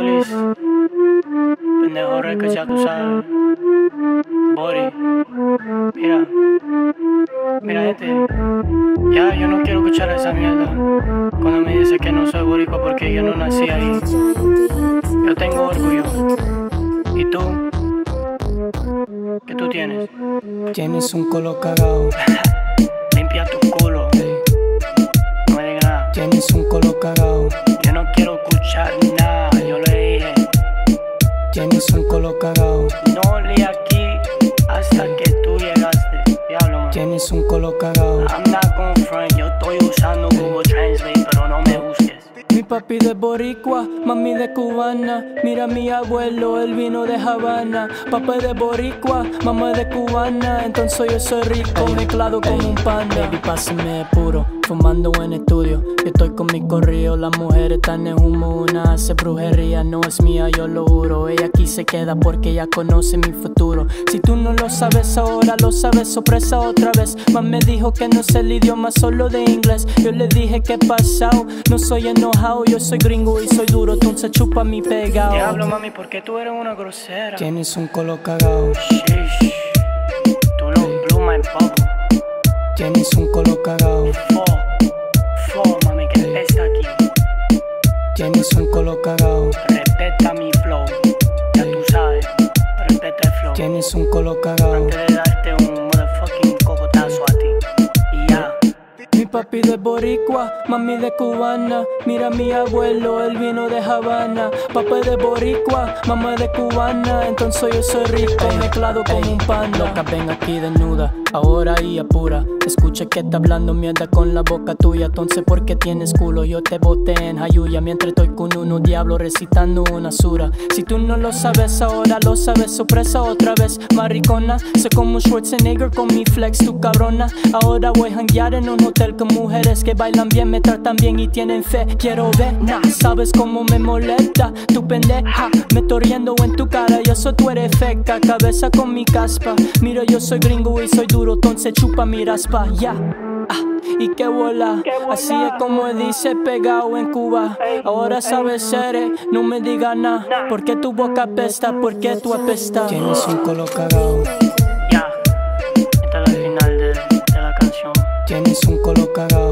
Willis, pendejo que ya tú sabes. Bori, mira gente, ya yo no quiero escuchar esa mierda. Cuando me dice que no soy boricua porque yo no nací ahí. Yo tengo orgullo. ¿Y tú? ¿Qué tú tienes? Tienes un culo cagao. Limpia tu culo. No me digas nada. Tienes un culo cagao. Yo no quiero escuchar nada, yo le dije. Tienes un culo cagao. No leí aquí hasta que tú llegaste. Diablo, man. Tienes un culo cagao. I'm not gonna front, yo estoy usando Google Translate, pero no me busques. Mi papi de boricua, mami de cubana. Mira mi abuelo, él vino de Habana. Papá de boricua, mamá de cubana. Entonces yo soy rico, mezclado con un panda. Baby, pásame puro, fumando en estudio. Yo estoy con mi corrido, las mujeres están en humo. Una hace brujería, no es mía, yo lo juro. Ella aquí se queda porque ella conoce mi futuro. Si tú no lo sabes ahora, lo sabes, sorpresa otra vez. Más me dijo que no sé el idioma, solo de inglés. Yo le dije que he pasado, no soy enojado. Yo soy gringo y soy duro, entonces chupa mi pegao. Diablo, mami, ¿por qué tú eres una grosera? Tienes un culo cagao. Sheesh, tú lo blew my bubble. Tienes un culo cagao. Mami, que está aquí. Tienes un culo cagao. Respeta mi flow, ya tú sabes, respeta el flow. Tienes un culo cagao. Antes de darte un motherfucking cocotazo a ti. Y ya. Mi papi de boricua, mami de cubana. Mira mi abuelo, él vino de Habana. Papá de boricua, mamá de cubana. Entonces yo soy rico, mezclado con un panda. Loca, ven aquí desnuda, ahora y apura. Escucha que está hablando mierda con la boca tuya. Entonces ¿por qué tienes culo? Yo te boté en Jayuya mientras estoy con unos diablos recitando una sura. Si tú no lo sabes ahora, lo sabes, sorpresa otra vez. Maricona, sé como Schwarzenegger con mi flex, tu cabrona. Ahora voy a janguear en un hotel con mujeres que bailan bien, me tratan bien y tienen fe. Quiero ver, sabes cómo me molesta tu pendeja. Me estoy riendo en tu cara, yo soy tu eres feca. Cabeza con mi caspa, mira yo soy gringo y soy duro, entonces chupa mi raspa, ya. Y que bola, así es como dice pegado en Cuba. Ahora sabes ser, no me digas nada. Porque tu boca apesta, porque tú apestas. Tienes un culo cagao. Ya, esta es la final de la canción. Tienes un culo cagao.